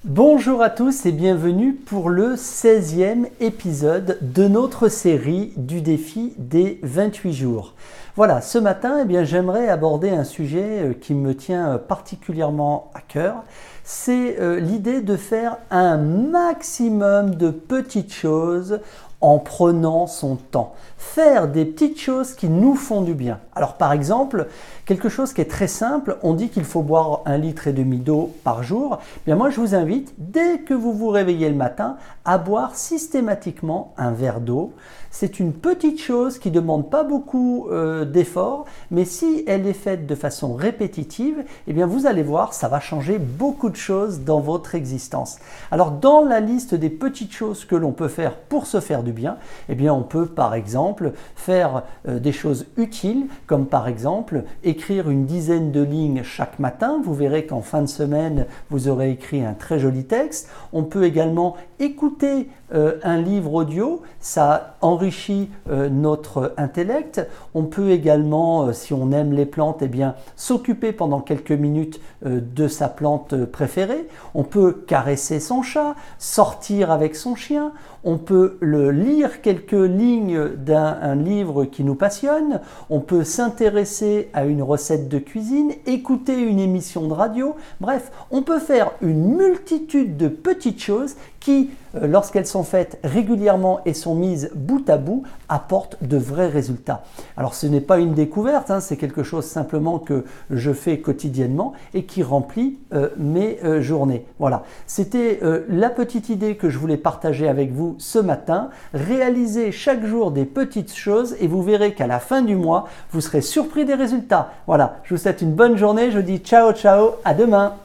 Bonjour à tous et bienvenue pour le 16e épisode de notre série du défi des 28 jours. Voilà, ce matin, j'aimerais aborder un sujet qui me tient particulièrement à cœur. C'est l'idée de faire un maximum de petites choses en prenant son temps. Faire des petites choses qui nous font du bien. Alors par exemple, quelque chose qui est très simple, on dit qu'il faut boire 1,5 litre d'eau par jour. Moi je vous invite, dès que vous vous réveillez le matin, à boire systématiquement un verre d'eau. C'est une petite chose qui ne demande pas beaucoup d'efforts, mais si elle est faite de façon répétitive, vous allez voir, ça va changer beaucoup de choses dans votre existence. Alors dans la liste des petites choses que l'on peut faire pour se faire du bien, on peut par exemple faire des choses utiles, comme par exemple écrire une dizaine de lignes chaque matin. Vous verrez qu'en fin de semaine, vous aurez écrit un très joli texte. On peut également écouter un livre audio, ça enrichit notre intellect. On peut également, si on aime les plantes, s'occuper pendant quelques minutes de sa plante préférée. On peut caresser son chat, sortir avec son chien. On peut lire quelques lignes d'un livre qui nous passionne. On peut s'intéresser à une recette de cuisine, écouter une émission de radio. Bref, on peut faire une multitude de petites choses qui, lorsqu'elles sont faites régulièrement et sont mises bout à bout, apportent de vrais résultats. Alors ce n'est pas une découverte, c'est quelque chose simplement que je fais quotidiennement et qui remplit mes journées. Voilà, c'était la petite idée que je voulais partager avec vous ce matin. Réalisez chaque jour des petites choses et vous verrez qu'à la fin du mois, vous serez surpris des résultats. Voilà, je vous souhaite une bonne journée, je dis ciao ciao, à demain.